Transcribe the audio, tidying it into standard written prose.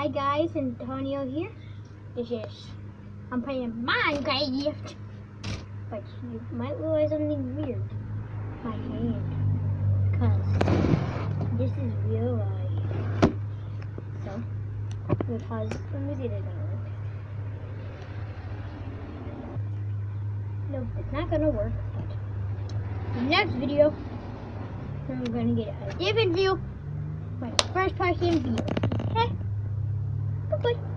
Hi guys, Antonio here. I'm playing Minecraft. But you might realize something weird. My hand. Because this is real life. So, because, let me see if it's gonna work. Nope, it's not gonna work. But the next video, we're gonna get a different view. My first person view. Okay? Bye-bye.